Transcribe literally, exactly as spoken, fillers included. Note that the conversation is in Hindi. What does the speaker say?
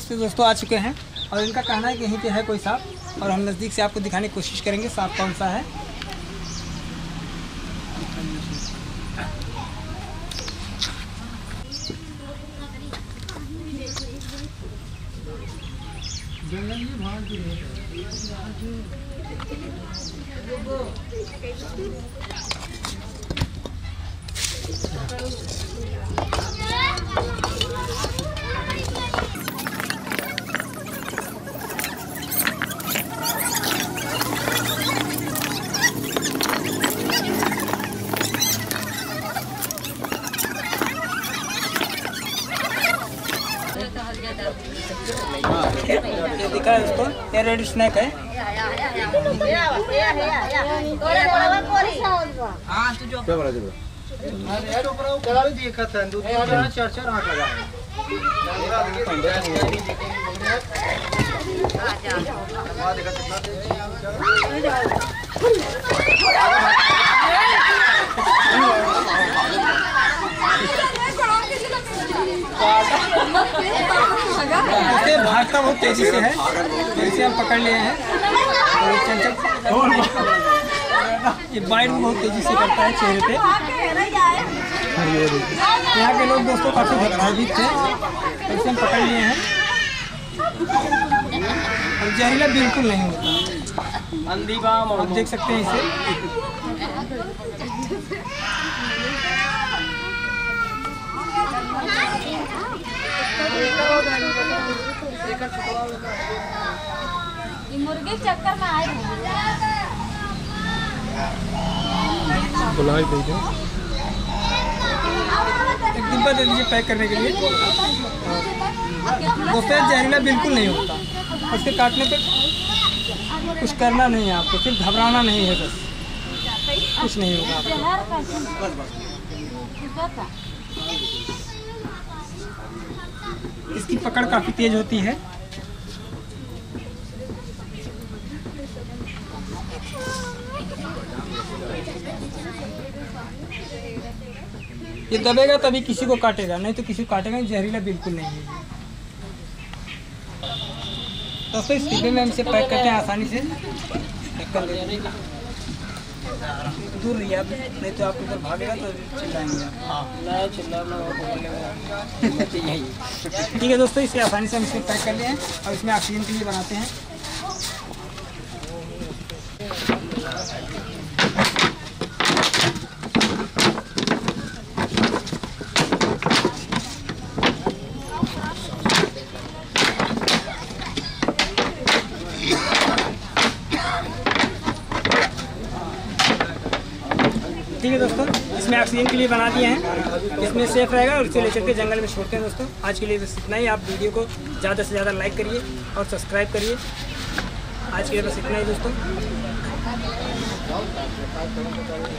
से दोस्तों आ चुके हैं और इनका कहना है कि यहीं पे है कोई सांप और हम नज़दीक से आपको दिखाने की कोशिश करेंगे सांप कौन सा है। ये दिखा है उसको, ये रेड स्नैक है। भागता बहुत तेजी से है, जैसे हम पकड़ लिए हैं। ये बाइट बहुत तेजी से करता है चेहरे पे। यहाँ के लोग दोस्तों काफी भयभीत थे, जैसे हम पकड़ लिए हैं। और जहरीला बिल्कुल नहीं होता, आप देख सकते हैं इसे। मुर्गे चक्कर में आए एक डिब्बा दे दीजिए पैक करने के लिए। दोस्तों जहरीला बिल्कुल नहीं होता, उसके काटने पे कुछ करना नहीं है आपको, सिर्फ घबराना नहीं है, बस कुछ नहीं होगा आपको। इसकी पकड़ काफी तेज होती है। ये दबेगा तभी किसी को काटेगा, नहीं तो किसी को काटेगा नहीं। जहरीला बिल्कुल नहीं है दोस्तों। इस डिब्बे में हम इसे पैक करते हैं आसानी से। दूर रहिए आप, नहीं तो आपके ऊपर भागेगा तो चिल्लाएंगे आप। ठीक है दोस्तों, इसे आसानी से हम इसे पैक कर लिए हैं और इसमें ऑक्सीजन के लिए बनाते हैं। ठीक है दोस्तों, इसमें ऑक्सीजन के लिए बना दिए हैं, इसमें सेफ रहेगा और इसे ले चल के जंगल में छोड़ते हैं। दोस्तों आज के लिए बस इतना ही। आप वीडियो को ज़्यादा से ज़्यादा लाइक करिए और सब्सक्राइब करिए। आज के लिए बस इतना ही दोस्तों।